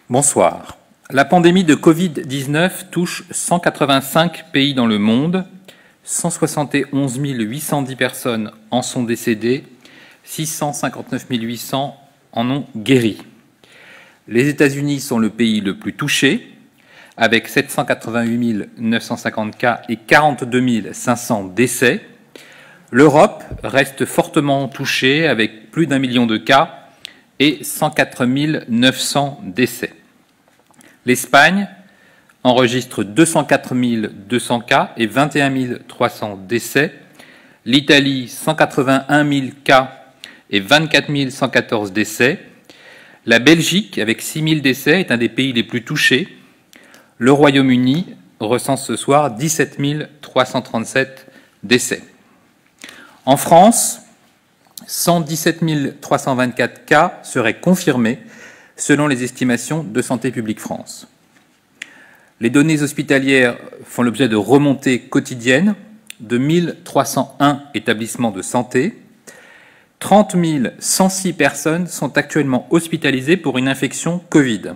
Bonsoir. La pandémie de Covid-19 touche 185 pays dans le monde. 171 810 personnes en sont décédées. 659 800 en ont guéri. Les États-Unis sont le pays le plus touché, avec 788 950 cas et 42 500 décès. L'Europe reste fortement touchée, avec plus d'1 million de cas et 104 900 décès. L'Espagne enregistre 204 200 cas et 21 300 décès. L'Italie, 181 000 cas et 24 114 décès. La Belgique, avec 6 000 décès, est un des pays les plus touchés. Le Royaume-Uni recense ce soir 17 337 décès. En France, 117 324 cas seraient confirmés selon les estimations de Santé publique France. Les données hospitalières font l'objet de remontées quotidiennes de 1 301 établissements de santé. 30 106 personnes sont actuellement hospitalisées pour une infection Covid.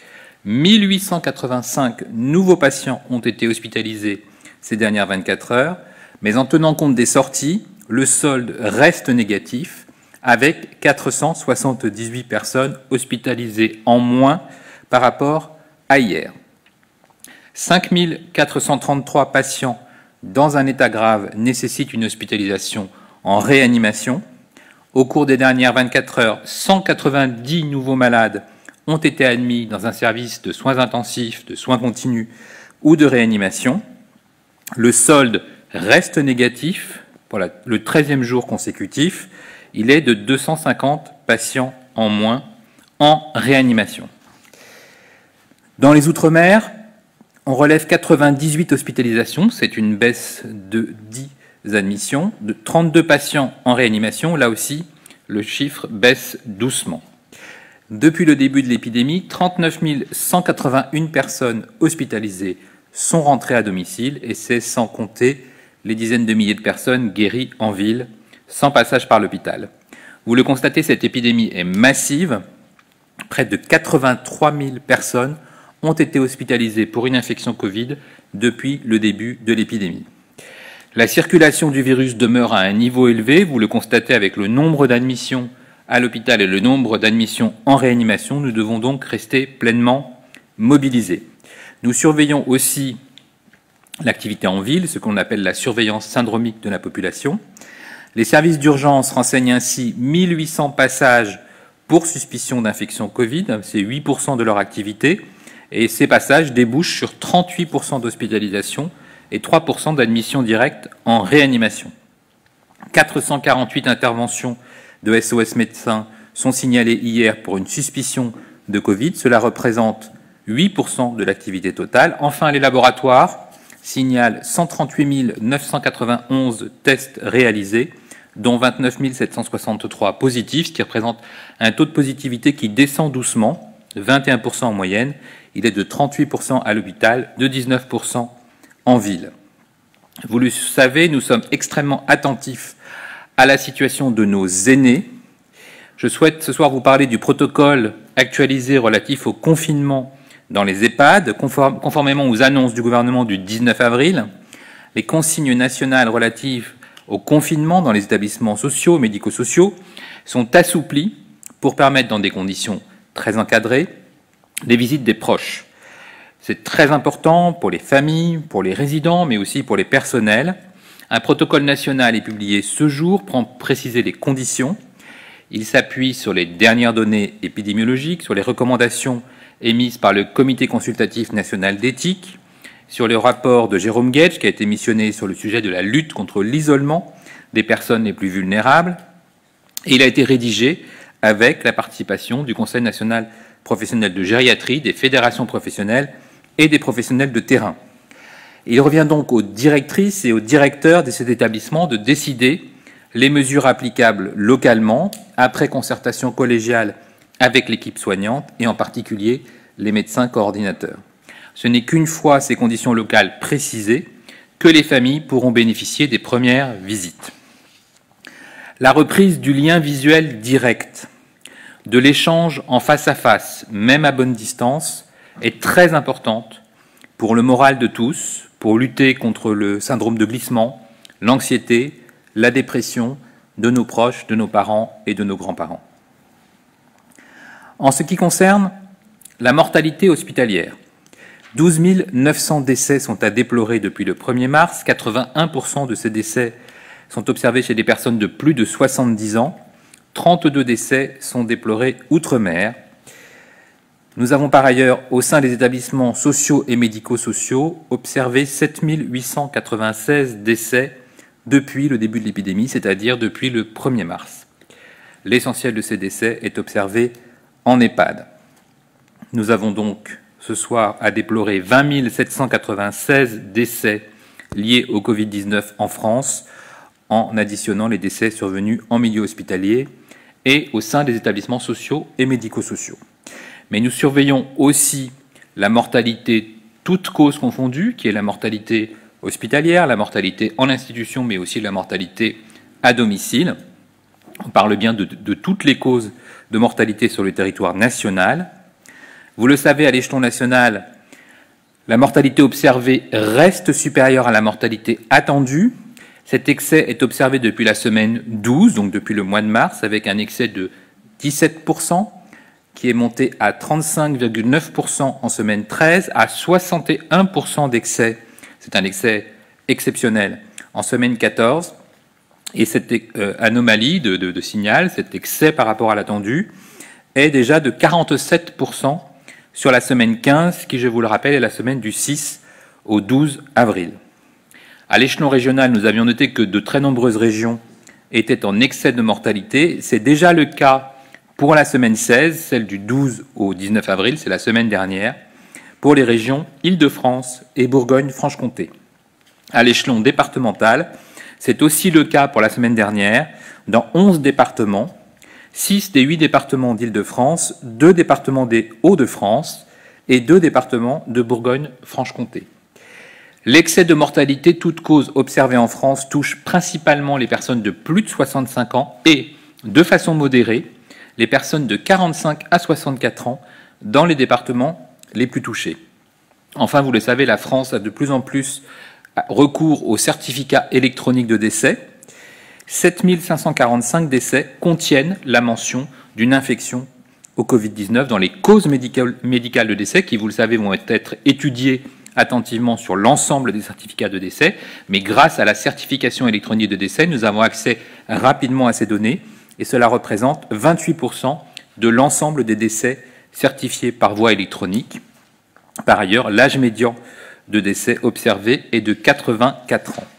1885 nouveaux patients ont été hospitalisés ces dernières 24 heures, mais en tenant compte des sorties, le solde reste négatif, avec 478 personnes hospitalisées en moins par rapport à hier. 5 433 patients dans un état grave nécessitent une hospitalisation en réanimation. Au cours des dernières 24 heures, 190 nouveaux malades ont été admis dans un service de soins intensifs, de soins continus ou de réanimation. Le solde reste négatif pour le 13e jour consécutif. Il est de 250 patients en moins en réanimation. Dans les Outre-mer, on relève 98 hospitalisations, c'est une baisse de 10 admissions, de 32 patients en réanimation, là aussi le chiffre baisse doucement. Depuis le début de l'épidémie, 39 181 personnes hospitalisées sont rentrées à domicile, et c'est sans compter les dizaines de milliers de personnes guéries en ville, sans passage par l'hôpital. Vous le constatez, cette épidémie est massive. Près de 83 000 personnes ont été hospitalisées pour une infection Covid depuis le début de l'épidémie. La circulation du virus demeure à un niveau élevé. Vous le constatez avec le nombre d'admissions à l'hôpital et le nombre d'admissions en réanimation. Nous devons donc rester pleinement mobilisés. Nous surveillons aussi l'activité en ville, ce qu'on appelle la surveillance syndromique de la population. Les services d'urgence renseignent ainsi 1800 passages pour suspicion d'infection Covid, c'est 8% de leur activité, et ces passages débouchent sur 38% d'hospitalisation et 3% d'admission directe en réanimation. 448 interventions de SOS médecins sont signalées hier pour une suspicion de Covid, cela représente 8% de l'activité totale. Enfin, les laboratoires signalent 138 991 tests réalisés, dont 29 763 positifs, ce qui représente un taux de positivité qui descend doucement, 21% en moyenne. Il est de 38% à l'hôpital, de 19% en ville. Vous le savez, nous sommes extrêmement attentifs à la situation de nos aînés. Je souhaite ce soir vous parler du protocole actualisé relatif au confinement dans les EHPAD, conformément aux annonces du gouvernement du 19 avril. Les consignes nationales relatives au confinement dans les établissements sociaux, médico-sociaux, sont assouplies pour permettre, dans des conditions très encadrées, les visites des proches. C'est très important pour les familles, pour les résidents, mais aussi pour les personnels. Un protocole national est publié ce jour pour préciser les conditions. Il s'appuie sur les dernières données épidémiologiques, sur les recommandations émises par le Comité consultatif national d'éthique, sur le rapport de Jérôme Guedj, qui a été missionné sur le sujet de la lutte contre l'isolement des personnes les plus vulnérables. Et il a été rédigé avec la participation du Conseil national professionnel de gériatrie, des fédérations professionnelles et des professionnels de terrain. Il revient donc aux directrices et aux directeurs de ces établissements de décider les mesures applicables localement, après concertation collégiale avec l'équipe soignante et en particulier les médecins coordinateurs. Ce n'est qu'une fois ces conditions locales précisées que les familles pourront bénéficier des premières visites. La reprise du lien visuel direct de l'échange en face à face, même à bonne distance, est très importante pour le moral de tous, pour lutter contre le syndrome de glissement, l'anxiété, la dépression de nos proches, de nos parents et de nos grands-parents. En ce qui concerne la mortalité hospitalière, 12 900 décès sont à déplorer depuis le 1er mars. 81% de ces décès sont observés chez des personnes de plus de 70 ans. 32 décès sont déplorés outre-mer. Nous avons par ailleurs, au sein des établissements sociaux et médico-sociaux, observé 7 896 décès depuis le début de l'épidémie, c'est-à-dire depuis le 1er mars. L'essentiel de ces décès est observé en EHPAD. Nous avons donc ce soir à déplorer 20 796 décès liés au Covid-19 en France, en additionnant les décès survenus en milieu hospitalier et au sein des établissements sociaux et médico-sociaux. Mais nous surveillons aussi la mortalité toutes causes confondues, qui est la mortalité hospitalière, la mortalité en institution, mais aussi la mortalité à domicile. On parle bien de toutes les causes de mortalité sur le territoire national. Vous le savez, à l'échelon national, la mortalité observée reste supérieure à la mortalité attendue. Cet excès est observé depuis la semaine 12, donc depuis le mois de mars, avec un excès de 17%, qui est monté à 35,9% en semaine 13, à 61% d'excès, c'est un excès exceptionnel, en semaine 14. Et cette anomalie de signal, cet excès par rapport à l'attendu, est déjà de 47% sur la semaine 15, qui, je vous le rappelle, est la semaine du 6 au 12 avril. À l'échelon régional, nous avions noté que de très nombreuses régions étaient en excès de mortalité. C'est déjà le cas pour la semaine 16, celle du 12 au 19 avril, c'est la semaine dernière, pour les régions Île-de-France et Bourgogne-Franche-Comté. À l'échelon départemental, c'est aussi le cas pour la semaine dernière, dans 11 départements, 6 des 8 départements d'Île-de-France, 2 départements des Hauts-de-France et 2 départements de Bourgogne-Franche-Comté. L'excès de mortalité, toute cause observée en France, touche principalement les personnes de plus de 65 ans et, de façon modérée, les personnes de 45 à 64 ans dans les départements les plus touchés. Enfin, vous le savez, la France a de plus en plus recours au certificat électronique de décès. 7 545 décès contiennent la mention d'une infection au Covid-19 dans les causes médicales de décès qui, vous le savez, vont être étudiées attentivement sur l'ensemble des certificats de décès. Mais grâce à la certification électronique de décès, nous avons accès rapidement à ces données et cela représente 28% de l'ensemble des décès certifiés par voie électronique. Par ailleurs, l'âge médian de décès observé est de 84 ans.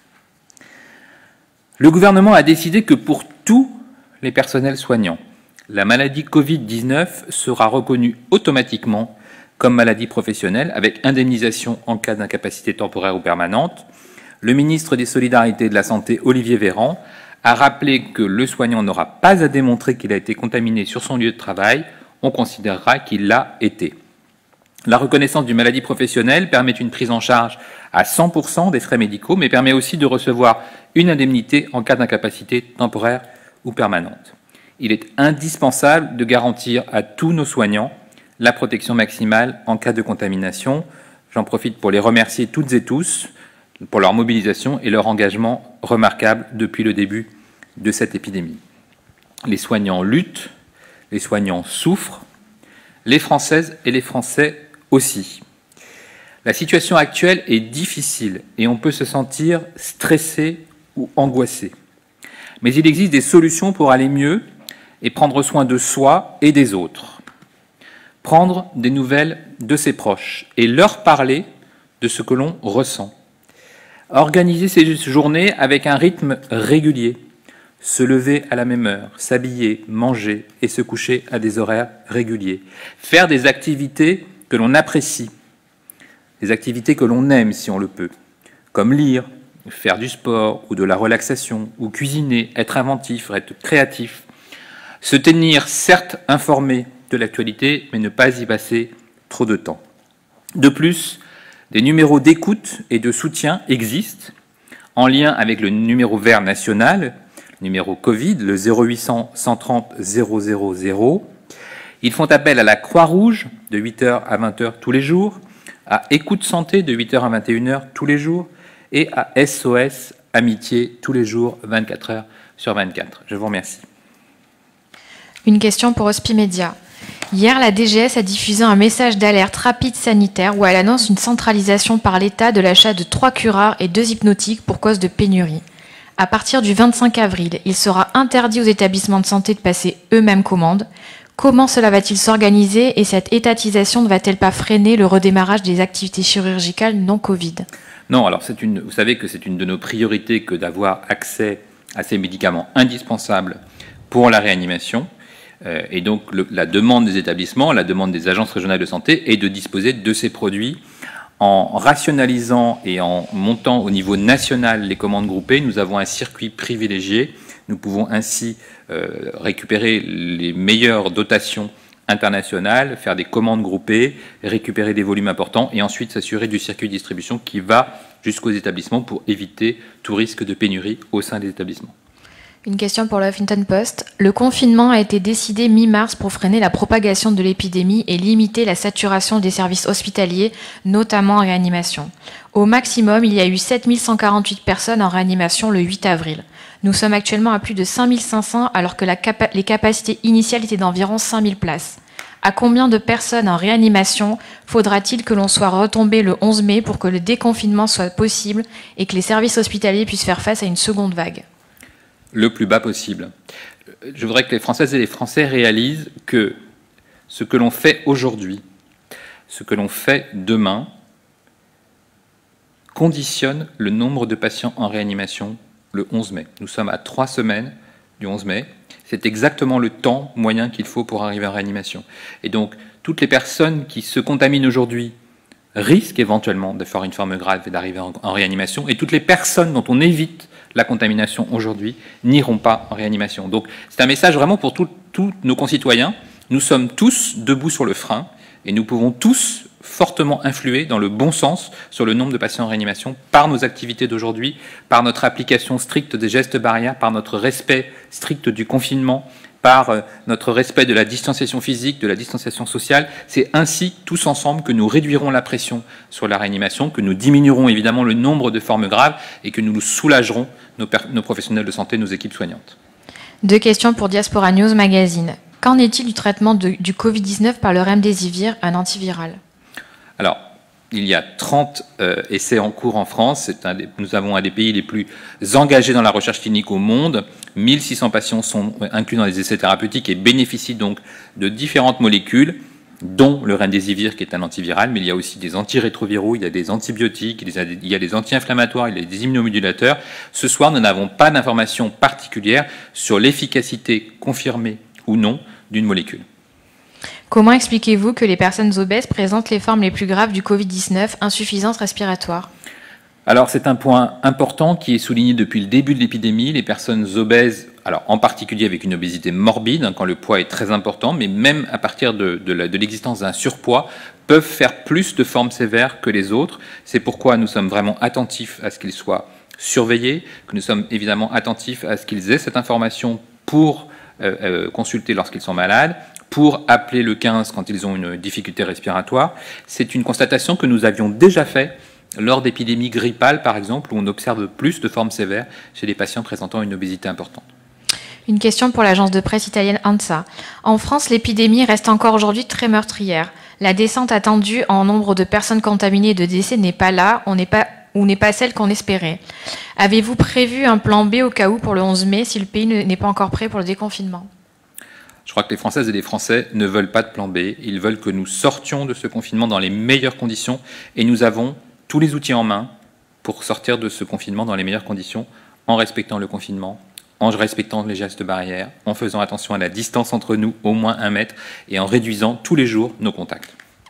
Le gouvernement a décidé que pour tous les personnels soignants, la maladie Covid-19 sera reconnue automatiquement comme maladie professionnelle avec indemnisation en cas d'incapacité temporaire ou permanente. Le ministre des Solidarités et de la Santé, Olivier Véran, a rappelé que le soignant n'aura pas à démontrer qu'il a été contaminé sur son lieu de travail, on considérera qu'il l'a été. La reconnaissance d'une maladie professionnelle permet une prise en charge à 100% des frais médicaux, mais permet aussi de recevoir une indemnité en cas d'incapacité temporaire ou permanente. Il est indispensable de garantir à tous nos soignants la protection maximale en cas de contamination. J'en profite pour les remercier toutes et tous pour leur mobilisation et leur engagement remarquable depuis le début de cette épidémie. Les soignants luttent, les soignants souffrent, les Françaises et les Français aussi. La situation actuelle est difficile et on peut se sentir stressé ou angoissé. Mais il existe des solutions pour aller mieux et prendre soin de soi et des autres. Prendre des nouvelles de ses proches et leur parler de ce que l'on ressent. Organiser ces journées avec un rythme régulier. Se lever à la même heure, s'habiller, manger et se coucher à des horaires réguliers. Faire des activités que l'on apprécie, des activités que l'on aime si on le peut, comme lire, faire du sport ou de la relaxation, ou cuisiner, être inventif, être créatif. Se tenir certes informé de l'actualité, mais ne pas y passer trop de temps. De plus, des numéros d'écoute et de soutien existent, en lien avec le numéro vert national, numéro Covid, le 0800 130 000. Ils font appel à la Croix-Rouge de 8h à 20h tous les jours, à Écoute Santé de 8h à 21h tous les jours et à SOS Amitié tous les jours, 24h sur 24. Je vous remercie. Une question pour Hospimédia. Hier, la DGS a diffusé un message d'alerte rapide sanitaire où elle annonce une centralisation par l'État de l'achat de 3 curares et 2 hypnotiques pour cause de pénurie. À partir du 25 avril, il sera interdit aux établissements de santé de passer eux-mêmes commande. Comment cela va-t-il s'organiser et cette étatisation ne va-t-elle pas freiner le redémarrage des activités chirurgicales non Covid? Non, alors vous savez que c'est une de nos priorités que d'avoir accès à ces médicaments indispensables pour la réanimation. Et donc la demande des établissements, la demande des agences régionales de santé est de disposer de ces produits. En rationalisant et en montant au niveau national les commandes groupées, nous avons un circuit privilégié. Nous pouvons ainsi récupérer les meilleures dotations internationales, faire des commandes groupées, récupérer des volumes importants et ensuite s'assurer du circuit de distribution qui va jusqu'aux établissements pour éviter tout risque de pénurie au sein des établissements. Une question pour le Huffington Post. Le confinement a été décidé mi-mars pour freiner la propagation de l'épidémie et limiter la saturation des services hospitaliers, notamment en réanimation. Au maximum, il y a eu 7148 personnes en réanimation le 8 avril. Nous sommes actuellement à plus de 5500 alors que les capacités initiales étaient d'environ 5000 places. À combien de personnes en réanimation faudra-t-il que l'on soit retombé le 11 mai pour que le déconfinement soit possible et que les services hospitaliers puissent faire face à une seconde vague ? Le plus bas possible. Je voudrais que les Françaises et les Français réalisent que ce que l'on fait aujourd'hui, ce que l'on fait demain, conditionne le nombre de patients en réanimation le 11 mai. Nous sommes à 3 semaines du 11 mai. C'est exactement le temps moyen qu'il faut pour arriver en réanimation. Et donc, toutes les personnes qui se contaminent aujourd'hui risquent éventuellement de faire une forme grave et d'arriver en réanimation. Et toutes les personnes dont on évite la contamination aujourd'hui n'iront pas en réanimation. Donc c'est un message vraiment pour tous nos concitoyens. Nous sommes tous debout sur le frein et nous pouvons tous fortement influer dans le bon sens sur le nombre de patients en réanimation par nos activités d'aujourd'hui, par notre application stricte des gestes barrières, par notre respect strict du confinement, par notre respect de la distanciation physique, de la distanciation sociale. C'est ainsi, tous ensemble, que nous réduirons la pression sur la réanimation, que nous diminuerons évidemment le nombre de formes graves et que nous soulagerons nos professionnels de santé, nos équipes soignantes. 2 questions pour Diaspora News Magazine. Qu'en est-il du traitement du Covid-19 par le remdesivir, un antiviral? Alors, il y a 30 essais en cours en France. Nous avons un des pays les plus engagés dans la recherche clinique au monde. 1600 patients sont inclus dans les essais thérapeutiques et bénéficient donc de différentes molécules, dont le remdesivir qui est un antiviral, mais il y a aussi des antirétroviraux, il y a des antibiotiques, il y a des anti-inflammatoires, il y a des immunomodulateurs. Ce soir, nous n'avons pas d'informations particulières sur l'efficacité confirmée ou non d'une molécule. Comment expliquez-vous que les personnes obèses présentent les formes les plus graves du Covid-19, insuffisance respiratoire? Alors c'est un point important qui est souligné depuis le début de l'épidémie. Les personnes obèses, alors en particulier avec une obésité morbide, quand le poids est très important, mais même à partir de l'existence d'un surpoids, peuvent faire plus de formes sévères que les autres. C'est pourquoi nous sommes vraiment attentifs à ce qu'ils soient surveillés, que nous sommes évidemment attentifs à ce qu'ils aient cette information pour consulter lorsqu'ils sont malades, pour appeler le 15 quand ils ont une difficulté respiratoire. C'est une constatation que nous avions déjà faite lors d'épidémies grippales, par exemple, où on observe plus de formes sévères chez les patients présentant une obésité importante. Une question pour l'agence de presse italienne ANSA. En France, l'épidémie reste encore aujourd'hui très meurtrière. La descente attendue en nombre de personnes contaminées et de décès n'est pas là, n'est pas celle qu'on espérait. Avez-vous prévu un plan B au cas où pour le 11 mai si le pays n'est pas encore prêt pour le déconfinement? Je crois que les Françaises et les Français ne veulent pas de plan B. Ils veulent que nous sortions de ce confinement dans les meilleures conditions et nous avons tous les outils en main pour sortir de ce confinement dans les meilleures conditions, en respectant le confinement, en respectant les gestes barrières, en faisant attention à la distance entre nous, au moins 1 mètre, et en réduisant tous les jours nos contacts.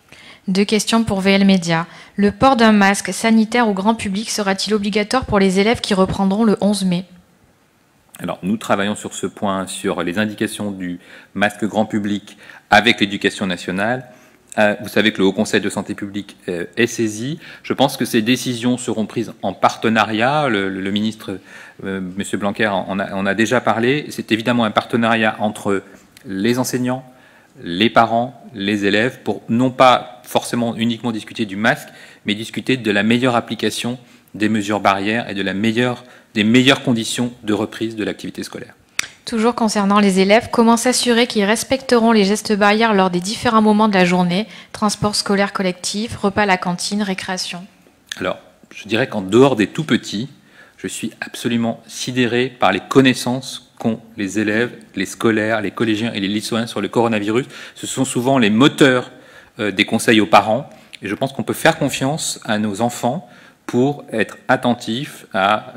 2 questions pour VL Média. Le port d'un masque sanitaire au grand public sera-t-il obligatoire pour les élèves qui reprendront le 11 mai? Alors, nous travaillons sur ce point, sur les indications du masque grand public avec l'éducation nationale. Vous savez que le Haut Conseil de santé publique est saisi. Je pense que ces décisions seront prises en partenariat. Le ministre, M. Blanquer, en a déjà parlé. C'est évidemment un partenariat entre les enseignants, les parents, les élèves, pour non pas forcément uniquement discuter du masque, mais discuter de la meilleure application des mesures barrières et des meilleures conditions de reprise de l'activité scolaire. Toujours concernant les élèves, comment s'assurer qu'ils respecteront les gestes barrières lors des différents moments de la journée, transport scolaire collectif, repas à la cantine, récréation? Alors, je dirais qu'en dehors des tout-petits, je suis absolument sidéré par les connaissances qu'ont les élèves, les scolaires, les collégiens et les lycéens sur le coronavirus. Ce sont souvent les moteurs des conseils aux parents. Et je pense qu'on peut faire confiance à nos enfants pour être attentifs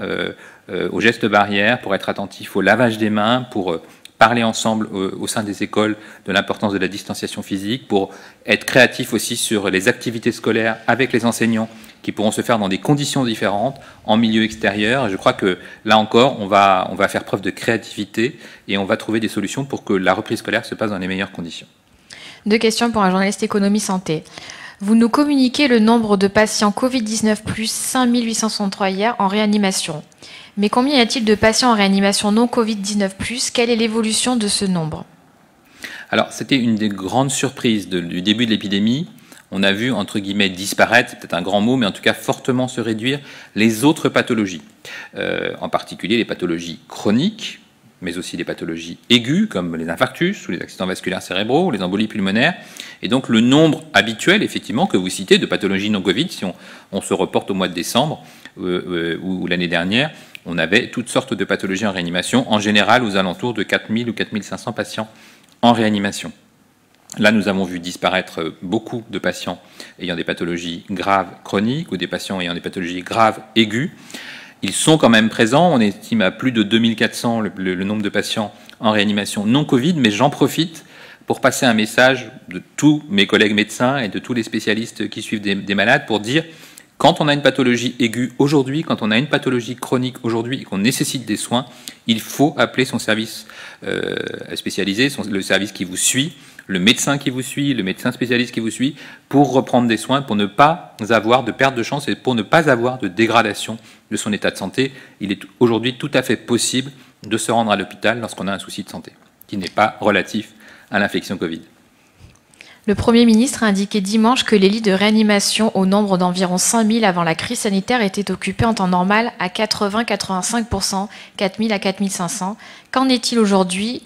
aux gestes barrières, pour être attentifs au lavage des mains, pour parler ensemble au sein des écoles de l'importance de la distanciation physique, pour être créatifs aussi sur les activités scolaires avec les enseignants qui pourront se faire dans des conditions différentes, en milieu extérieur. Et je crois que là encore, on va faire preuve de créativité et on va trouver des solutions pour que la reprise scolaire se passe dans les meilleures conditions. 2 questions pour un journaliste économie santé. Vous nous communiquez le nombre de patients Covid-19 plus 5863 hier en réanimation. Mais combien y a-t-il de patients en réanimation non Covid-19 plus? Quelle est l'évolution de ce nombre? Alors, c'était une des grandes surprises du début de l'épidémie. On a vu, entre guillemets, disparaître, c'est peut-être un grand mot, mais en tout cas fortement se réduire les autres pathologies. En particulier les pathologies chroniques, mais aussi les pathologies aiguës, comme les infarctus ou les accidents vasculaires cérébraux ou les embolies pulmonaires. Et donc le nombre habituel, effectivement, que vous citez, de pathologies non-Covid, si on se reporte au mois de décembre ou l'année dernière, on avait toutes sortes de pathologies en réanimation, en général aux alentours de 4000 ou 4500 patients en réanimation. Là, nous avons vu disparaître beaucoup de patients ayant des pathologies graves chroniques ou des patients ayant des pathologies graves aiguës. Ils sont quand même présents, on estime à plus de 2400 le nombre de patients en réanimation non Covid, mais j'en profite pour passer un message de tous mes collègues médecins et de tous les spécialistes qui suivent des malades pour dire quand on a une pathologie aiguë aujourd'hui, quand on a une pathologie chronique aujourd'hui et qu'on nécessite des soins, il faut appeler son service spécialisé, le service qui vous suit, le médecin qui vous suit, le médecin spécialiste qui vous suit, pour reprendre des soins, pour ne pas avoir de perte de chance et pour ne pas avoir de dégradation de son état de santé. Il est aujourd'hui tout à fait possible de se rendre à l'hôpital lorsqu'on a un souci de santé, qui n'est pas relatif à l'infection Covid. Le Premier ministre a indiqué dimanche que les lits de réanimation au nombre d'environ 5000 avant la crise sanitaire étaient occupés en temps normal à 80-85%, 4000 à 4500. Qu'en est-il aujourd'hui?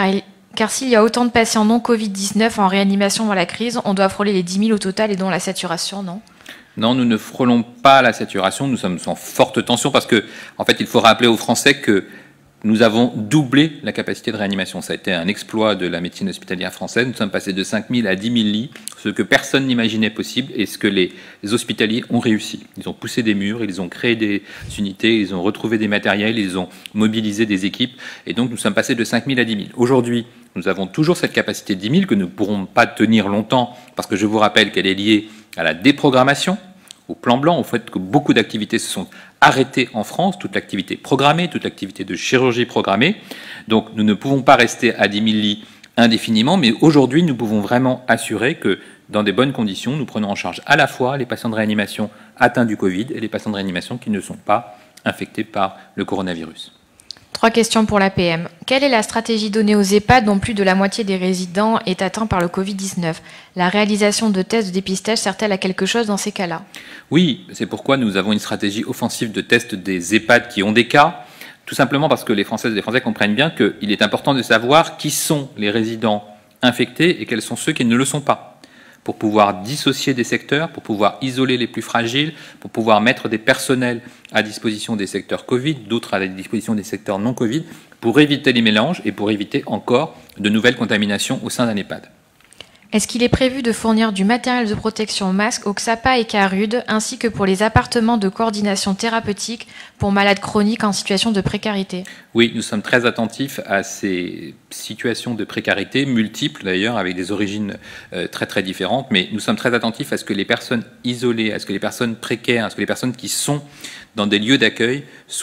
Car s'il y a autant de patients non Covid-19 en réanimation avant la crise, on doit frôler les 10 000 au total et dont la saturation, non? Non, nous ne frôlons pas la saturation, nous sommes en forte tension parce que, en fait, il faut rappeler aux Français que nous avons doublé la capacité de réanimation. Ça a été un exploit de la médecine hospitalière française. Nous sommes passés de 5 000 à 10 000 lits, ce que personne n'imaginait possible et ce que les hospitaliers ont réussi. Ils ont poussé des murs, ils ont créé des unités, ils ont retrouvé des matériels, ils ont mobilisé des équipes. Et donc, nous sommes passés de 5 000 à 10 000. Aujourd'hui, nous avons toujours cette capacité de 10 000 que nous ne pourrons pas tenir longtemps parce que je vous rappelle qu'elle est liée à la déprogrammation, au plan blanc, au fait que beaucoup d'activités se sont arrêtées en France, toute l'activité programmée, toute l'activité de chirurgie programmée. Donc nous ne pouvons pas rester à 10 000 lits indéfiniment, mais aujourd'hui nous pouvons vraiment assurer que dans des bonnes conditions, nous prenons en charge à la fois les patients de réanimation atteints du Covid et les patients de réanimation qui ne sont pas infectés par le coronavirus. 3 questions pour l'APM. Quelle est la stratégie donnée aux EHPAD dont plus de la moitié des résidents est atteint par le Covid-19? La réalisation de tests de dépistage sert-elle à quelque chose dans ces cas-là? Oui, c'est pourquoi nous avons une stratégie offensive de test des EHPAD qui ont des cas, tout simplement parce que les Françaises et les Français comprennent bien qu'il est important de savoir qui sont les résidents infectés et quels sont ceux qui ne le sont pas, pour pouvoir dissocier des secteurs, pour pouvoir isoler les plus fragiles, pour pouvoir mettre des personnels à disposition des secteurs Covid, d'autres à la disposition des secteurs non Covid, pour éviter les mélanges et pour éviter encore de nouvelles contaminations au sein d'un EHPAD. Est-ce qu'il est prévu de fournir du matériel de protection masque au XAPA et CARUD, ainsi que pour les appartements de coordination thérapeutique pour malades chroniques en situation de précarité? Oui, nous sommes très attentifs à ces situations de précarité, multiples d'ailleurs, avec des origines très très différentes, mais nous sommes très attentifs à ce que les personnes isolées, à ce que les personnes précaires, à ce que les personnes qui sont dans des lieux d'accueil soient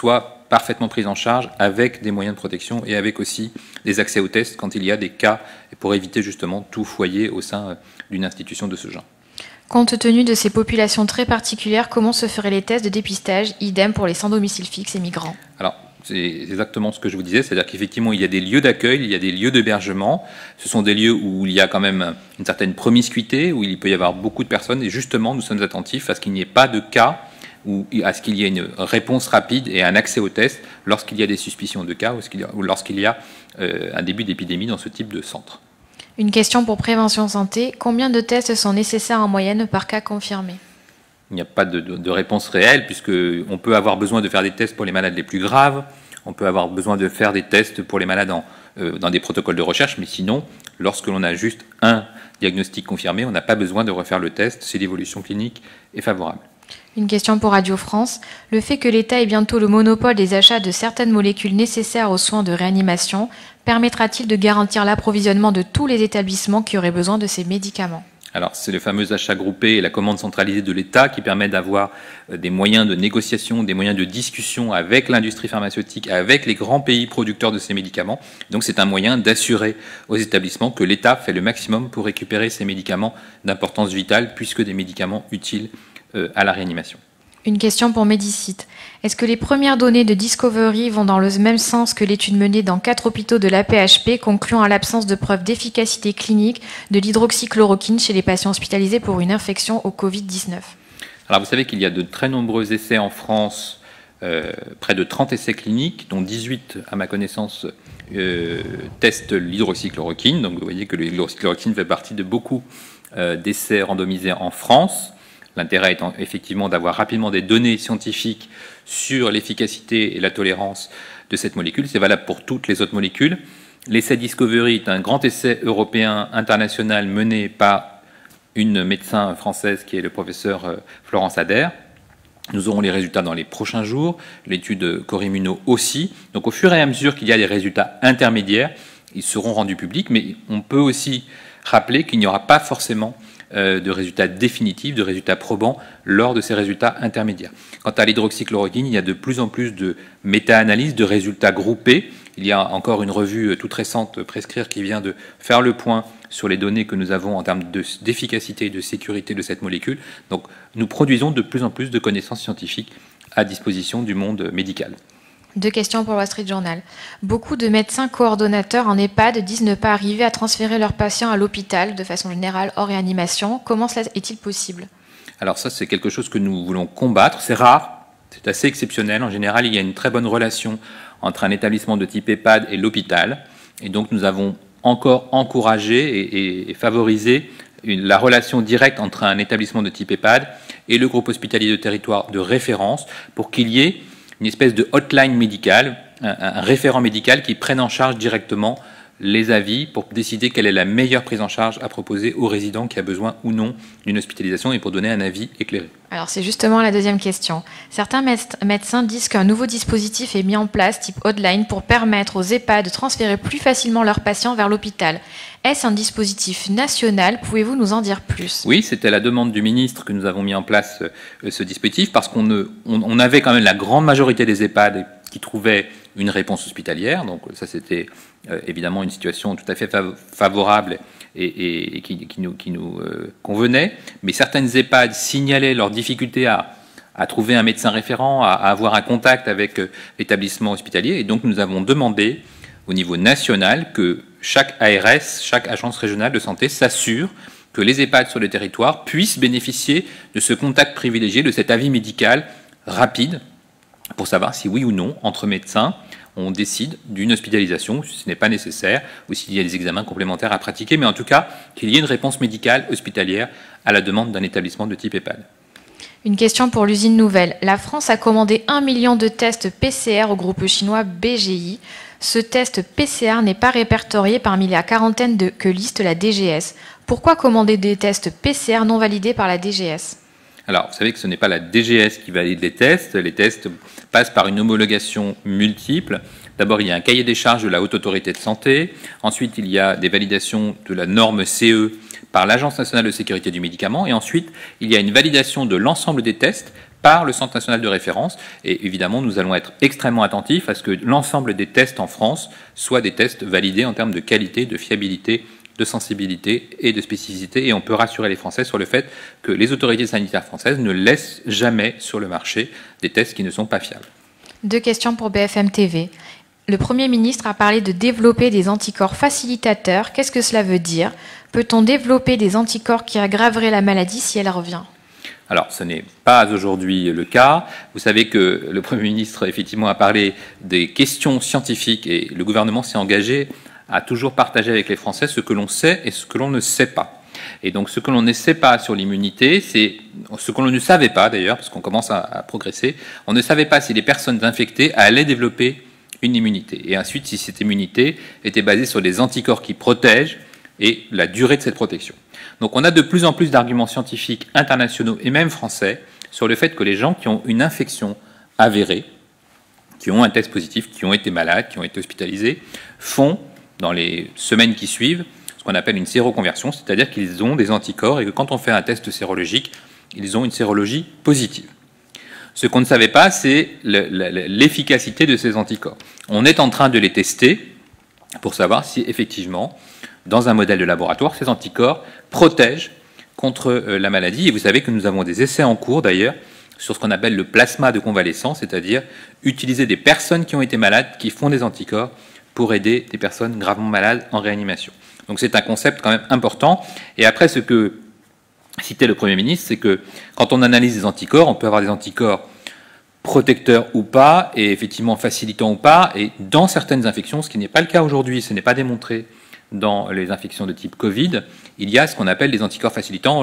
parfaitement prises en charge avec des moyens de protection et avec aussi des accès aux tests quand il y a des cas, pour éviter justement tout foyer au sein d'une institution de ce genre. Compte tenu de ces populations très particulières, comment se feraient les tests de dépistage, idem pour les sans domicile fixe et migrants? Alors, c'est exactement ce que je vous disais, c'est-à-dire qu'effectivement, il y a des lieux d'accueil, il y a des lieux d'hébergement. Ce sont des lieux où il y a quand même une certaine promiscuité, où il peut y avoir beaucoup de personnes, et justement, nous sommes attentifs à ce qu'il n'y ait pas de cas, ou à ce qu'il y ait une réponse rapide et un accès aux tests lorsqu'il y a des suspicions de cas ou lorsqu'il y a un début d'épidémie dans ce type de centre. Une question pour Prévention Santé. Combien de tests sont nécessaires en moyenne par cas confirmé? Il n'y a pas de réponse réelle, puisqu'on peut avoir besoin de faire des tests pour les malades les plus graves, on peut avoir besoin de faire des tests pour les malades dans des protocoles de recherche, mais sinon, lorsque l'on a juste un diagnostic confirmé, on n'a pas besoin de refaire le test si l'évolution clinique est favorable. Une question pour Radio France. Le fait que l'État ait bientôt le monopole des achats de certaines molécules nécessaires aux soins de réanimation permettra-t-il de garantir l'approvisionnement de tous les établissements qui auraient besoin de ces médicaments? Alors, c'est le fameux achat groupé et la commande centralisée de l'État qui permet d'avoir des moyens de négociation, des moyens de discussion avec l'industrie pharmaceutique, avec les grands pays producteurs de ces médicaments. Donc, c'est un moyen d'assurer aux établissements que l'État fait le maximum pour récupérer ces médicaments d'importance vitale, puisque des médicaments utiles à la réanimation. Une question pour Médicite. Est-ce que les premières données de Discovery vont dans le même sens que l'étude menée dans 4 hôpitaux de l'AP-HP concluant à l'absence de preuves d'efficacité clinique de l'hydroxychloroquine chez les patients hospitalisés pour une infection au Covid-19? Alors vous savez qu'il y a de très nombreux essais en France, près de 30 essais cliniques, dont 18, à ma connaissance, testent l'hydroxychloroquine. Donc vous voyez que l'hydroxychloroquine fait partie de beaucoup d'essais randomisés en France. L'intérêt étant effectivement d'avoir rapidement des données scientifiques sur l'efficacité et la tolérance de cette molécule. C'est valable pour toutes les autres molécules. L'essai Discovery est un grand essai européen international mené par une médecin française qui est le professeur Florence Ader. Nous aurons les résultats dans les prochains jours, l'étude Corimuno aussi. Donc au fur et à mesure qu'il y a des résultats intermédiaires, ils seront rendus publics, mais on peut aussi rappeler qu'il n'y aura pas forcément de résultats définitifs, de résultats probants lors de ces résultats intermédiaires. Quant à l'hydroxychloroquine, il y a de plus en plus de méta-analyses, de résultats groupés. Il y a encore une revue toute récente, Prescrire, qui vient de faire le point sur les données que nous avons en termes d'efficacité et de sécurité de cette molécule. Donc nous produisons de plus en plus de connaissances scientifiques à disposition du monde médical. 2 questions pour Wall Street Journal. Beaucoup de médecins coordonnateurs en EHPAD disent ne pas arriver à transférer leurs patients à l'hôpital de façon générale hors réanimation. Comment cela est-il possible? Alors ça, c'est quelque chose que nous voulons combattre. C'est rare, c'est assez exceptionnel. En général, il y a une très bonne relation entre un établissement de type EHPAD et l'hôpital. Et donc nous avons encore encouragé et favorisé la relation directe entre un établissement de type EHPAD et le groupe hospitalier de territoire de référence pour qu'il y ait une espèce de hotline médicale, un référent médical qui prenne en charge directement les avis pour décider quelle est la meilleure prise en charge à proposer au résident qui a besoin ou non d'une hospitalisation et pour donner un avis éclairé. Alors c'est justement la deuxième question. Certains médecins disent qu'un nouveau dispositif est mis en place, type hotline, pour permettre aux EHPAD de transférer plus facilement leurs patients vers l'hôpital. Est-ce un dispositif national? Pouvez-vous nous en dire plus? Oui, c'était la demande du ministre que nous avons mis en place ce dispositif parce qu'on avait quand même la grande majorité des EHPAD qui trouvaient une réponse hospitalière. Donc ça, c'était évidemment une situation tout à fait favorable et qui nous convenait. Mais certaines EHPAD signalaient leurs difficultés à trouver un médecin référent, à avoir un contact avec l'établissement hospitalier. Et donc nous avons demandé au niveau national que chaque ARS, chaque agence régionale de santé s'assure que les EHPAD sur le territoire puissent bénéficier de ce contact privilégié, de cet avis médical rapide pour savoir si oui ou non, entre médecins, on décide d'une hospitalisation, si ce n'est pas nécessaire, ou s'il y a des examens complémentaires à pratiquer, mais en tout cas, qu'il y ait une réponse médicale hospitalière à la demande d'un établissement de type EHPAD. Une question pour l'usine Nouvelle. La France a commandé 1 million de tests PCR au groupe chinois BGI. Ce test PCR n'est pas répertorié parmi la quarantaine que liste la DGS. Pourquoi commander des tests PCR non validés par la DGS ? Alors, vous savez que ce n'est pas la DGS qui valide les tests. Les tests passent par une homologation multiple. D'abord, il y a un cahier des charges de la Haute Autorité de Santé. Ensuite, il y a des validations de la norme CE par l'Agence nationale de sécurité du médicament. Et ensuite, il y a une validation de l'ensemble des tests par le Centre national de référence. Et évidemment, nous allons être extrêmement attentifs à ce que l'ensemble des tests en France soient des tests validés en termes de qualité, de fiabilité, de sensibilité et de spécificité. Et on peut rassurer les Français sur le fait que les autorités sanitaires françaises ne laissent jamais sur le marché des tests qui ne sont pas fiables. 2 questions pour BFM TV. Le Premier ministre a parlé de développer des anticorps facilitateurs. Qu'est-ce que cela veut dire? Peut-on développer des anticorps qui aggraveraient la maladie si elle revient? Alors, ce n'est pas aujourd'hui le cas. Vous savez que le Premier ministre, effectivement, a parlé des questions scientifiques et le gouvernement s'est engagé à toujours partager avec les Français ce que l'on sait et ce que l'on ne sait pas. Et donc, ce que l'on ne sait pas sur l'immunité, c'est ce que l'on ne savait pas d'ailleurs, parce qu'on commence à progresser. On ne savait pas si les personnes infectées allaient développer une immunité. Et ensuite, si cette immunité était basée sur des anticorps qui protègent et la durée de cette protection. Donc on a de plus en plus d'arguments scientifiques internationaux et même français sur le fait que les gens qui ont une infection avérée, qui ont un test positif, qui ont été malades, qui ont été hospitalisés, font, dans les semaines qui suivent, ce qu'on appelle une séroconversion, c'est-à-dire qu'ils ont des anticorps et que quand on fait un test sérologique, ils ont une sérologie positive. Ce qu'on ne savait pas, c'est l'efficacité de ces anticorps. On est en train de les tester pour savoir si effectivement, dans un modèle de laboratoire, ces anticorps protègent contre la maladie. Et vous savez que nous avons des essais en cours d'ailleurs sur ce qu'on appelle le plasma de convalescence, c'est-à-dire utiliser des personnes qui ont été malades, qui font des anticorps pour aider des personnes gravement malades en réanimation. Donc c'est un concept quand même important. Et après, ce que citait le Premier ministre, c'est que quand on analyse des anticorps, on peut avoir des anticorps protecteurs ou pas, et effectivement facilitants ou pas, et dans certaines infections, ce qui n'est pas le cas aujourd'hui, ce n'est pas démontré dans les infections de type Covid, il y a ce qu'on appelle des anticorps facilitants.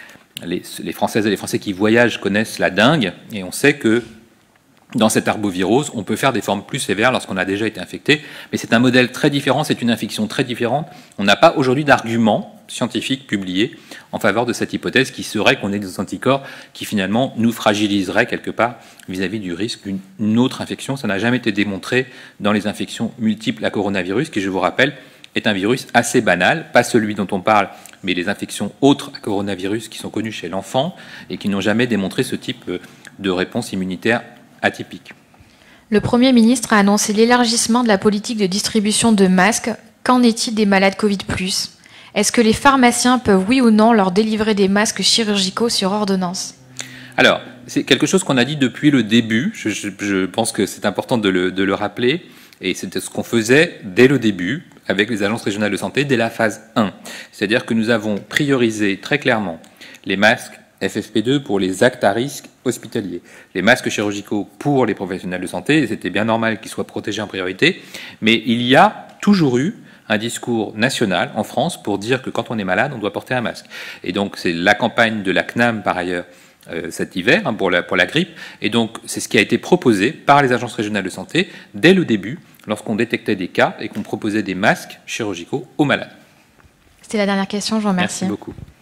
Les Françaises et les Français qui voyagent connaissent la dengue, et on sait que dans cette arbovirose, on peut faire des formes plus sévères lorsqu'on a déjà été infecté, mais c'est un modèle très différent, c'est une infection très différente. On n'a pas aujourd'hui d'arguments scientifiques publiés en faveur de cette hypothèse qui serait qu'on ait des anticorps qui finalement nous fragiliseraient quelque part vis-à-vis du risque d'une autre infection. Ça n'a jamais été démontré dans les infections multiples à coronavirus, qui, je vous rappelle, est un virus assez banal, pas celui dont on parle, mais les infections autres à coronavirus qui sont connues chez l'enfant et qui n'ont jamais démontré ce type de réponse immunitaire atypique. Le Premier ministre a annoncé l'élargissement de la politique de distribution de masques. Qu'en est-il des malades Covid+? Est-ce que les pharmaciens peuvent, oui ou non, leur délivrer des masques chirurgicaux sur ordonnance? Alors, c'est quelque chose qu'on a dit depuis le début. Je pense que c'est important de le rappeler. Et c'était ce qu'on faisait dès le début avec les agences régionales de santé, dès la phase 1. C'est-à-dire que nous avons priorisé très clairement les masques FFP2 pour les actes à risque hospitaliers, les masques chirurgicaux pour les professionnels de santé, et c'était bien normal qu'ils soient protégés en priorité, mais il y a toujours eu un discours national en France pour dire que quand on est malade, on doit porter un masque. Et donc c'est la campagne de la CNAM par ailleurs cet hiver pour la grippe, et donc c'est ce qui a été proposé par les agences régionales de santé dès le début, lorsqu'on détectait des cas et qu'on proposait des masques chirurgicaux aux malades. C'était la dernière question, je vous remercie. Merci beaucoup.